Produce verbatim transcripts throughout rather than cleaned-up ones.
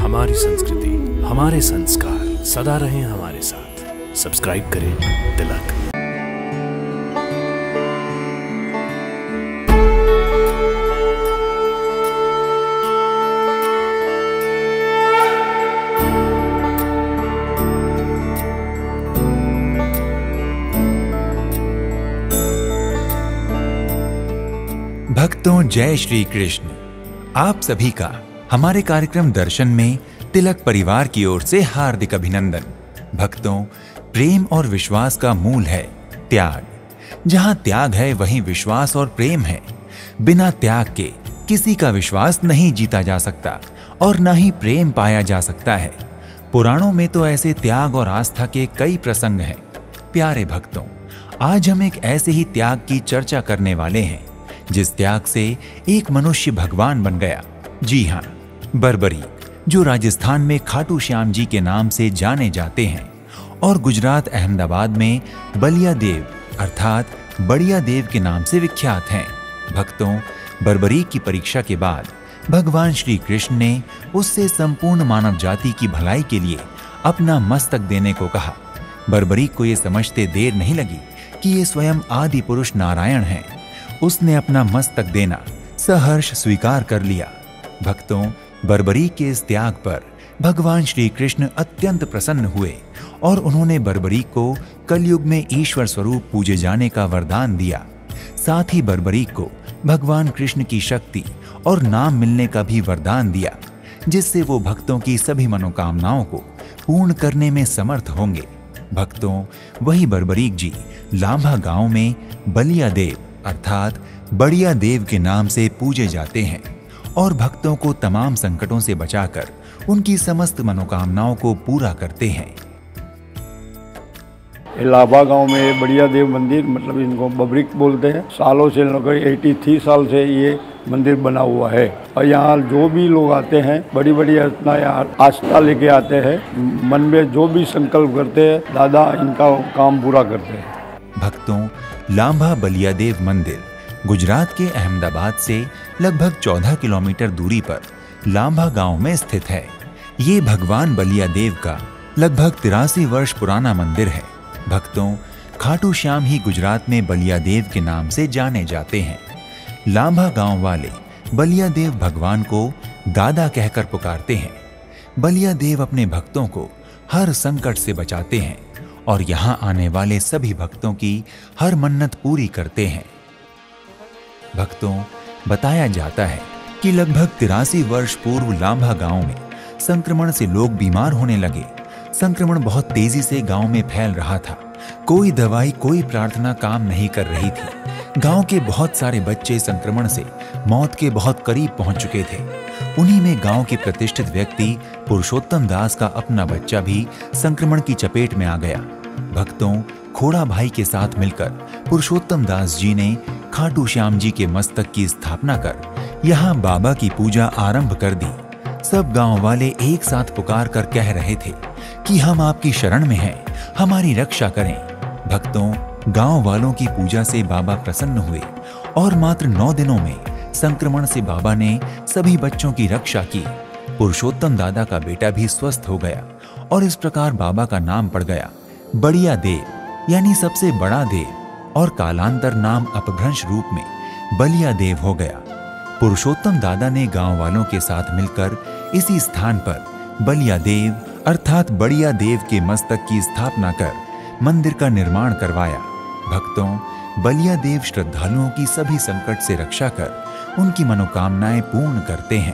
हमारी संस्कृति, हमारे संस्कार सदा रहें हमारे साथ। सब्सक्राइब करें तिलक। भक्तों, जय श्री कृष्ण। आप सभी का हमारे कार्यक्रम दर्शन में तिलक परिवार की ओर से हार्दिक अभिनंदन। भक्तों, प्रेम और विश्वास का मूल है त्याग। जहां त्याग है वहीं विश्वास और प्रेम है। बिना त्याग के किसी का विश्वास नहीं जीता जा सकता और न ही प्रेम पाया जा सकता है। पुराणों में तो ऐसे त्याग और आस्था के कई प्रसंग हैं। प्यारे भक्तों, आज हम एक ऐसे ही त्याग की चर्चा करने वाले हैं जिस त्याग से एक मनुष्य भगवान बन गया। जी हाँ, बर्बरीक, जो राजस्थान में खाटू श्याम जी के नाम से जाने जाते हैं और गुजरात अहमदाबाद में बलिया देव अर्थात बढ़िया देव के नाम से विख्यात हैं। भक्तों, बर्बरीक की परीक्षा के बाद भगवान श्री कृष्ण ने उससे संपूर्ण मानव जाति की भलाई के लिए अपना मस्तक देने को कहा। बर्बरीक को यह समझते देर नहीं लगी कि ये स्वयं आदि पुरुष नारायण हैं। उसने अपना मस्तक देना सहर्ष स्वीकार कर लिया। भक्तों, बर्बरीक के इस त्याग पर भगवान श्री कृष्ण अत्यंत प्रसन्न हुए और उन्होंने बर्बरीक को कलयुग में ईश्वर स्वरूप पूजे जाने का वरदान दिया। साथ ही बर्बरीक को भगवान कृष्ण की शक्ति और नाम मिलने का भी वरदान दिया, जिससे वो भक्तों की सभी मनोकामनाओं को पूर्ण करने में समर्थ होंगे। भक्तों, वही बर्बरीक जी लांभा गांव में बलिया देव अर्थात बढ़िया देव के नाम से पूजे जाते हैं और भक्तों को तमाम संकटों से बचाकर उनकी समस्त मनोकामनाओं को पूरा करते हैं। लाभा गांव में बढ़िया देव मंदिर, मतलब इनको बबरिक बोलते हैं। सालों से लगभग तिरासी साल से ये मंदिर बना हुआ है और यहाँ जो भी लोग आते हैं बड़ी बड़ी आस्था लेके आते हैं। मन में जो भी संकल्प करते हैं दादा इनका काम पूरा करते हैं। भक्तों, लांभा बलिया देव मंदिर गुजरात के अहमदाबाद से लगभग चौदह किलोमीटर दूरी पर लांभा गांव में स्थित है। ये भगवान बलिया देव का लगभग तिरासी वर्ष पुराना मंदिर है। भक्तों, खाटू श्याम ही गुजरात में बलिया देव के नाम से जाने जाते हैं। लांभा गांव वाले बलिया देव भगवान को दादा कहकर पुकारते हैं। बलिया देव अपने भक्तों को हर संकट से बचाते हैं और यहाँ आने वाले सभी भक्तों की हर मन्नत पूरी करते हैं। भक्तों, बताया जाता है कि लगभग तिरासी वर्ष पूर्व लांभा गांव में संक्रमण से लोग बीमार होने लगे। संक्रमण बहुत तेजी से गांव में फैल रहा था। कोई दवाई, कोई प्रार्थना काम नहीं कर रही थी। गांव के बहुत सारे बच्चे संक्रमण से मौत के बहुत करीब पहुंच चुके थे। उन्हीं में गांव के प्रतिष्ठित व्यक्ति पुरुषोत्तम दास का अपना बच्चा भी संक्रमण की चपेट में आ गया। भक्तों, खोड़ा भाई के साथ मिलकर पुरुषोत्तम दास जी ने खाटू श्याम जी के मस्तक की स्थापना कर यहाँ बाबा की पूजा आरंभ कर दी। सब गांव वाले एक साथ पुकार कर कह रहे थे कि हम आपकी शरण में हैं, हमारी रक्षा करें। भक्तों, गांव वालों की पूजा से बाबा प्रसन्न हुए और मात्र नौ दिनों में संक्रमण से बाबा ने सभी बच्चों की रक्षा की। पुरुषोत्तम दादा का बेटा भी स्वस्थ हो गया और इस प्रकार बाबा का नाम पड़ गया बढ़िया देव, यानी सबसे बड़ा देव, और कालांतर नाम अपभ्रंश रूप में बलिया देव हो गया। पुरुषोत्तम दादा ने गांव वालों के साथ मिलकर इसी स्थान पर बलिया देव अर्थात बढ़िया देव के मस्तक की स्थापना कर मंदिर का निर्माण करवाया। भक्तों, बलिया देव श्रद्धालुओं की सभी संकट से रक्षा कर उनकी मनोकामनाएं पूर्ण करते हैं।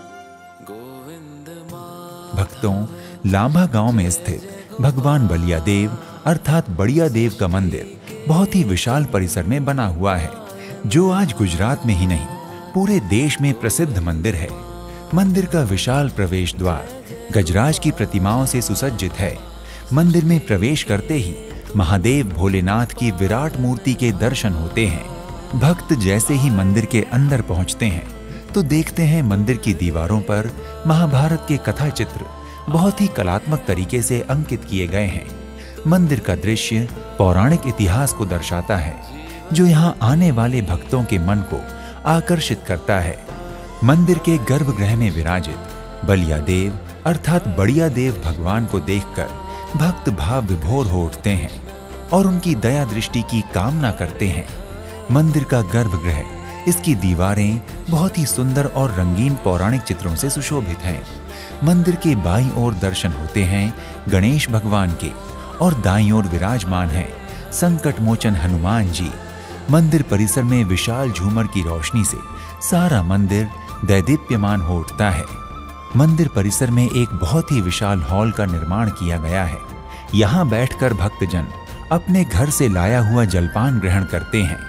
भक्तों, लांभा गांव में स्थित भगवान बलिया देव अर्थात बढ़िया देव का मंदिर बहुत ही विशाल परिसर में बना हुआ है, जो आज गुजरात में ही नहीं पूरे देश में प्रसिद्ध मंदिर है। मंदिर का विशाल प्रवेश द्वार गजराज की प्रतिमाओं से सुसज्जित है। मंदिर में प्रवेश करते ही महादेव भोलेनाथ की विराट मूर्ति के दर्शन होते हैं। भक्त जैसे ही मंदिर के अंदर पहुंचते हैं तो देखते हैं मंदिर की दीवारों पर महाभारत के कथा चित्र बहुत ही कलात्मक तरीके से अंकित किए गए हैं। मंदिर का दृश्य पौराणिक इतिहास को दर्शाता है, जो यहाँ आने वाले भक्तों के मन को आकर्षित करता है। मंदिर के गर्भगृह में विराजित बलिया देव अर्थात बढ़िया देव भगवान को देखकर भक्त भाव विभोर हो उठते हैं और उनकी दया दृष्टि की कामना करते हैं। मंदिर का गर्भगृह, इसकी दीवारें बहुत ही सुंदर और रंगीन पौराणिक चित्रों से सुशोभित हैं। मंदिर के बाईं ओर दर्शन होते हैं गणेश भगवान के और दाईं ओर विराजमान हैं संकट मोचन हनुमान जी। मंदिर परिसर में विशाल झूमर की रोशनी से सारा मंदिर दैदीप्यमान हो उठता है। मंदिर परिसर में एक बहुत ही विशाल हॉल का निर्माण किया गया है। यहाँ बैठकर भक्तजन अपने घर से लाया हुआ जलपान ग्रहण करते हैं।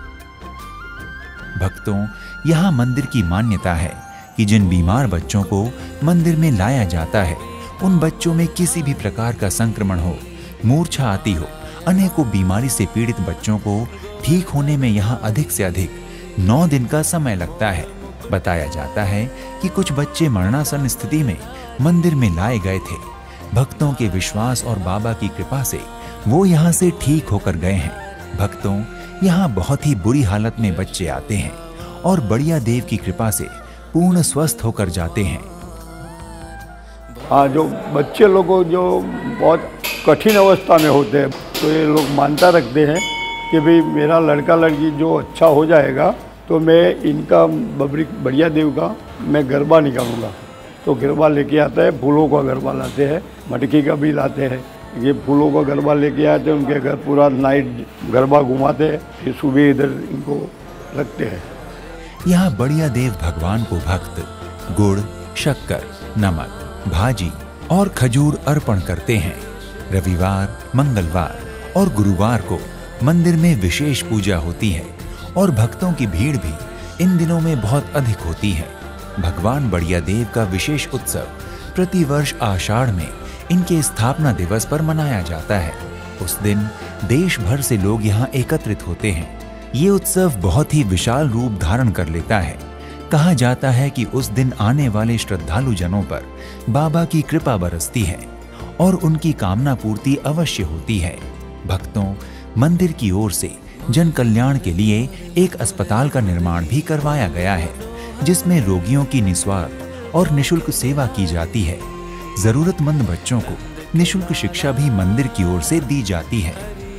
भक्तों, यहाँ मंदिर की मान्यता है कि जिन बीमार बच्चों को मंदिर में लाया जाता है, उन बच्चों में किसी भी प्रकार का संक्रमण हो, मूर्छा आती हो, अनेकों बीमारी से पीड़ित बच्चों को ठीक होने में यहाँ अधिक से अधिक नौ दिन का समय लगता है। बताया जाता है कि कुछ बच्चे मरणासन स्थिति में मंदिर में लाए गए थे। भक्तों के विश्वास और बाबा की कृपा से वो यहाँ से ठीक होकर गए हैं। भक्तों, यहाँ बहुत ही बुरी हालत में बच्चे आते हैं और बढ़िया देव की कृपा से पूर्ण स्वस्थ होकर जाते हैं। हाँ, जो बच्चे लोगों जो बहुत कठिन अवस्था में होते हैं, तो ये लोग मानता रखते हैं कि भाई मेरा लड़का लड़की जो अच्छा हो जाएगा तो मैं इनका बबरी बढ़िया देव का मैं गरबा निकालूंगा। तो गरबा लेके आता है, फूलों का गरबा लाते हैं, मटकी का भी लाते हैं। ये फूलों का गरबा लेके आते हैं, उनके घर पूरा नाइट गरबा घुमाते हैं, फिर सुबह इधर इनको रखते हैं। यहाँ बढ़िया देव भगवान को भक्त गुड़, शक्कर, नमक, भाजी और खजूर अर्पण करते हैं। रविवार, मंगलवार और गुरुवार को मंदिर में विशेष पूजा होती है और भक्तों की भीड़ भी इन दिनों में बहुत अधिक होती है। भगवान बढ़िया देव का विशेष उत्सव प्रतिवर्ष आषाढ़ में इनके स्थापना दिवस पर मनाया जाता है। उस दिन देश भर से लोग यहाँ एकत्रित होते हैं। ये उत्सव बहुत ही विशाल रूप धारण कर लेता है। कहा जाता है कि उस दिन आने वाले श्रद्धालु जनों पर बाबा की कृपा बरसती है और उनकी कामना पूर्ति अवश्य होती है। भक्तों, मंदिर की ओर से जन कल्याण के लिए एक अस्पताल का निर्माण भी करवाया गया है, जिसमें रोगियों की निस्वार्थ और निशुल्क सेवा की जाती है। जरूरतमंद बच्चों को निशुल्क शिक्षा भी मंदिर की ओर से दी जाती है।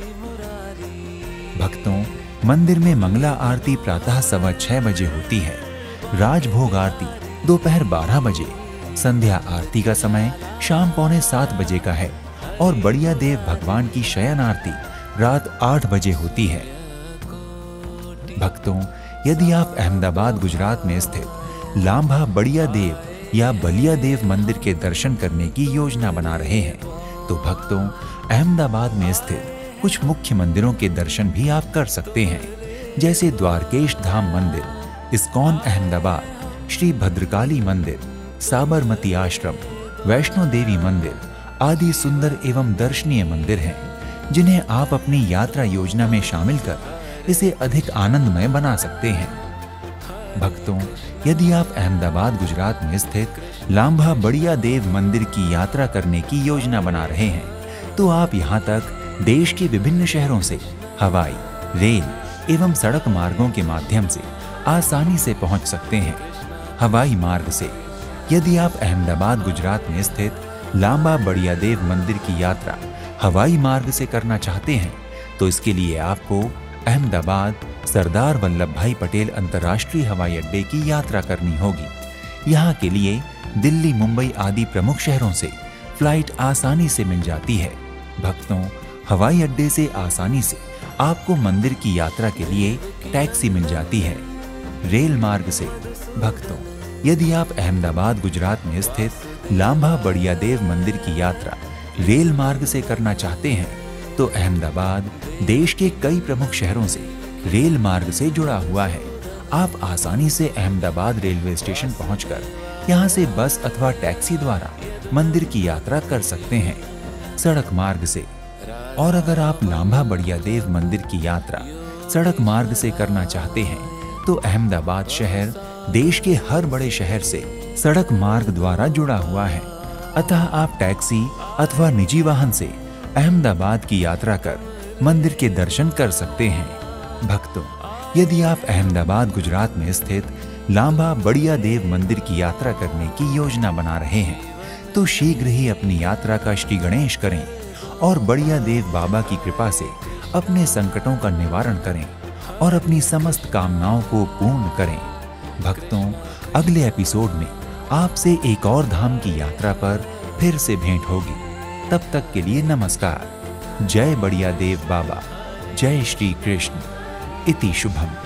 भक्तों, मंदिर में मंगला आरती प्रातः सवा छह बजे होती है, राजभोग आरती दोपहर बारह बजे, संध्या आरती का समय शाम पौने सात बजे का है और बढ़िया देव भगवान की शयन आरती रात आठ बजे होती है। भक्तों, यदि आप अहमदाबाद गुजरात में स्थित लांभा बढ़िया देव या बलिया देव मंदिर के दर्शन करने की योजना बना रहे हैं, तो भक्तों, अहमदाबाद में स्थित कुछ मुख्य मंदिरों के दर्शन भी आप कर सकते हैं, जैसे द्वारकेश धाम मंदिर, इस्कॉन अहमदाबाद, श्री भद्रकाली मंदिर, साबरमती आश्रम, वैष्णो देवी मंदिर आदि सुंदर एवं दर्शनीय मंदिर हैं, जिन्हें आप अपनी यात्रा योजना में शामिल कर इसे अधिक आनंदमय बना सकते हैं। भक्तों, यदि आप अहमदाबाद गुजरात में स्थित लांभा बढ़िया देव मंदिर की यात्रा करने की योजना बना रहे हैं, तो आप यहाँ तक देश के विभिन्न शहरों से हवाई, रेल एवं सड़क मार्गों के माध्यम से आसानी से पहुँच सकते हैं। हवाई मार्ग से यदि आप अहमदाबाद गुजरात में स्थित लांबा बढ़िया देव मंदिर की यात्रा हवाई मार्ग से करना चाहते हैं, तो इसके लिए आपको अहमदाबाद सरदार वल्लभ भाई पटेल अंतर्राष्ट्रीय हवाई अड्डे की यात्रा करनी होगी। यहाँ के लिए दिल्ली, मुंबई आदि प्रमुख शहरों से फ्लाइट आसानी से मिल जाती है। भक्तों, हवाई अड्डे से आसानी से आपको मंदिर की यात्रा के लिए टैक्सी मिल जाती है। रेल मार्ग से भक्तों, यदि आप अहमदाबाद गुजरात में स्थित लांभा बढ़िया देव मंदिर की यात्रा रेल मार्ग से करना चाहते हैं, तो अहमदाबाद देश के कई प्रमुख शहरों से रेल मार्ग से जुड़ा हुआ है। आप आसानी से अहमदाबाद रेलवे स्टेशन पहुंचकर यहां से बस अथवा टैक्सी द्वारा मंदिर की यात्रा कर सकते हैं। सड़क मार्ग से, और अगर आप लांभा बढ़िया देव मंदिर की यात्रा सड़क मार्ग से करना चाहते हैं, तो अहमदाबाद शहर देश के हर बड़े शहर से सड़क मार्ग द्वारा जुड़ा हुआ है, अतः आप टैक्सी अथवा निजी वाहन से अहमदाबाद की यात्रा कर मंदिर के दर्शन कर सकते हैं। भक्तों, यदि आप अहमदाबाद गुजरात में स्थित लांभा बढ़िया देव मंदिर की यात्रा करने की योजना बना रहे हैं, तो शीघ्र ही अपनी यात्रा का श्री गणेश करें और बढ़िया देव बाबा की कृपा से अपने संकटों का निवारण करें और अपनी समस्त कामनाओं को पूर्ण करें। भक्तों, अगले एपिसोड में आपसे एक और धाम की यात्रा पर फिर से भेंट होगी। तब तक के लिए नमस्कार। जय बढ़िया देव बाबा, जय श्री कृष्ण। इति शुभम।